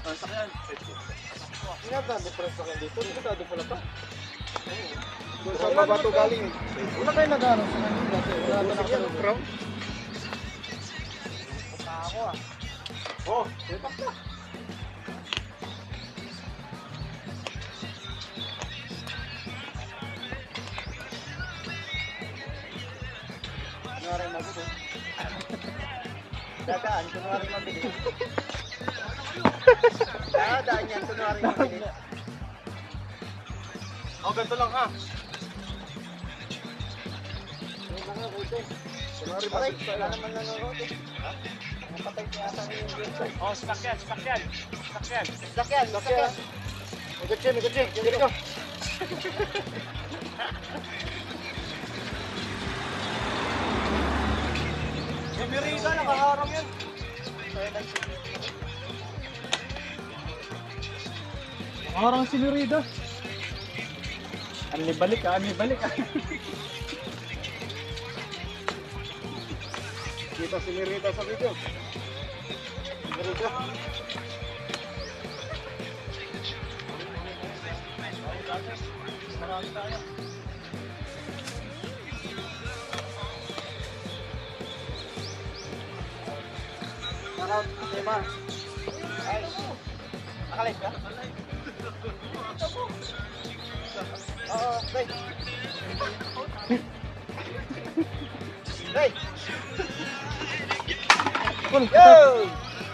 Ingat na, depress ako dito. Dito pala pa. Saan ba ito galing? Wala kayo nag-ano sa kanina dati. Wala ba nakasalubong? Punta ako ah. Oh, sepak na. Kunwari magulo. Dadaan, kunwari mabilis. Dadaan yan, kunwari mabilis. Oh, ganito lang ha. Kunwari mabilis. Wala naman nanonood eh. Ha? Napatay ko yata yung website. Oh, sakyan. Sakyan. Ikotse. Dito ka. Yung Mirita, nakaharang yan. Nakaharang si Merida. Ano balik ah. Kita si Mirita sa video. Mirita. Shoutout, Tema. Ay, nakalive ka? Oo, Day. Day! Yo!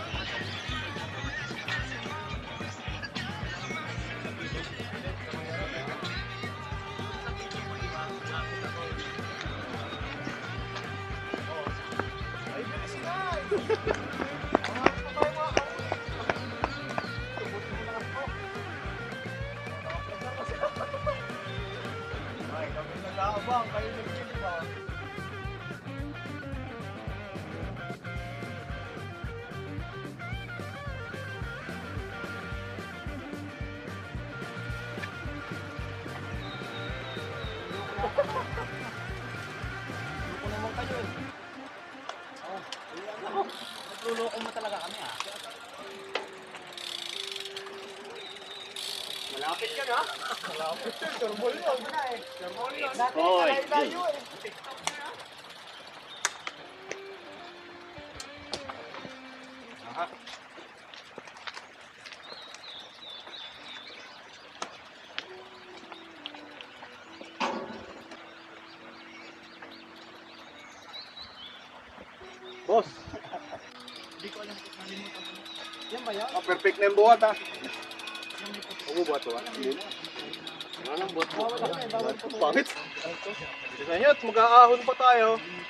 Nag-aabang, kayo nag-silba. Loko naman kayo eh. Nagluloko mo talaga kami ah. Malapit ka na. Malapit ka. Turbol yun. Turbol yun. Dati Oy, layo eh. Aha. Boss. Hindi ko alam kung nalimutan ko. Yan ba yan? Perfect na yung buhat ha. Huwag mo buhat ha? Hindi na. Wala nang buhat mo. Bawal po. Pangit. Tignan nyo at mag-aahon pa tayo.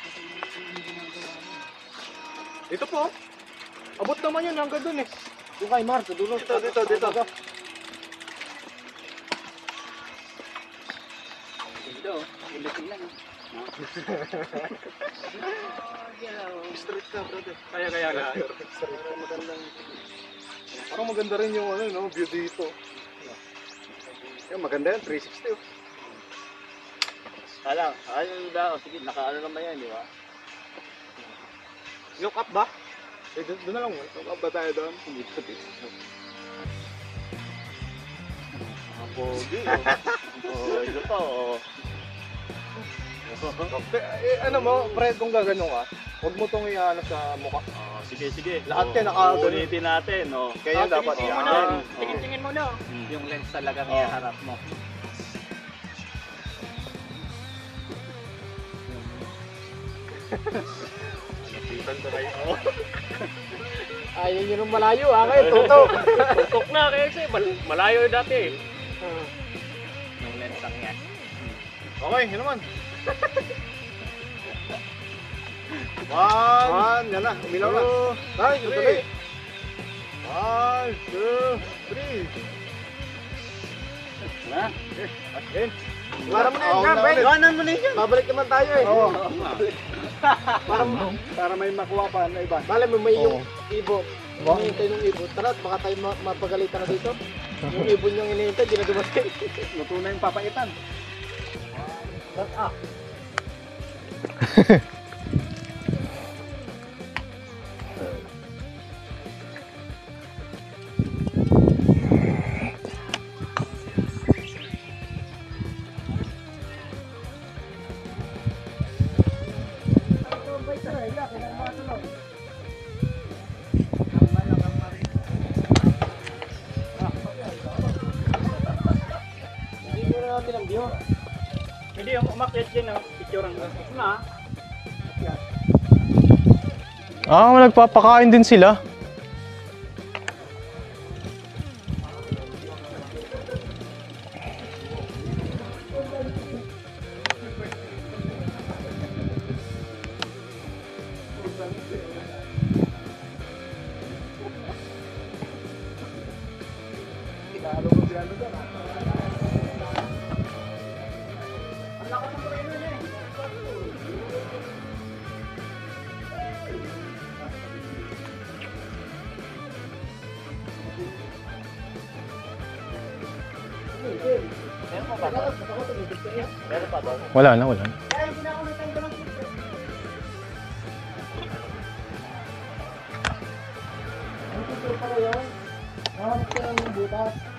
Ito po. Abot naman yun hanggang dun eh. Yung kay Mark, dulo. Dito. Dito, ulitin lang. Street ka brother. Kaya nga. Parang maganda rin yung ano, no, view dito. Yan, maganda yan, 360 oh. Ayun daw. Sige, nakaano naman yan, di ba? Look up ba? Eh, doon na lang. Look up ba tayo doon? Hindi ko dito. Mga pogi oh. Oh, ito pa, oh. Ano mo, Fred, kung gaganon ka, huwag mo itong iano sa mukha. Oh, sige. Lahat Oh, yan naka- ulitin natin, oh. Kaya dapat tingin yan. mo na. Tingin mo na. Yung lens talagang Oh. iharap mo. Napitan na kayo. Ayaw nyo nung malayo ah, kayo tutok. Tutok na kasi malayo yung dati. Yung lens ang yan. Okay, yun naman. One, yan na, umilaw na. Ay, tuloy. 1, 2, 3. Ha? Ayun. Para mo na yan, Oh, Fred. Iwanan mo na yun. Babalik naman tayo eh. Oo. Para may makuha pa na iba. Malay mo may yung ibo. Hinihintay ng ibo. Tara, baka tayo mapagalitan na dito. Yung ibon yung hinihintay, di na dumating. Luto na yung papaitan. That's up. Hindi yung umakyat dyan, picture ang na. Nagpapakain din sila. Wala na, wala na. Ang picture pa kayo. Nakahanap ka ng butas.